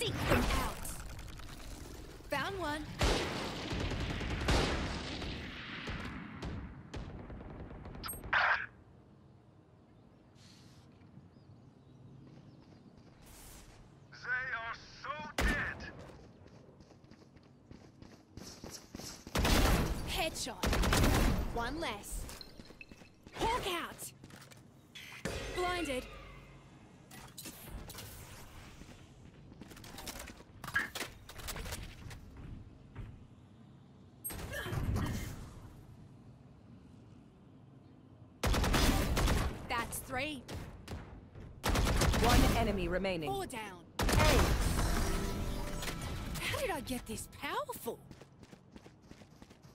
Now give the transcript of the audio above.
Seek them out. Found one. They are so dead. Headshot. One less. Hawk out. Blinded. That's 3. One enemy remaining. 4 down. Hey. How did I get this powerful?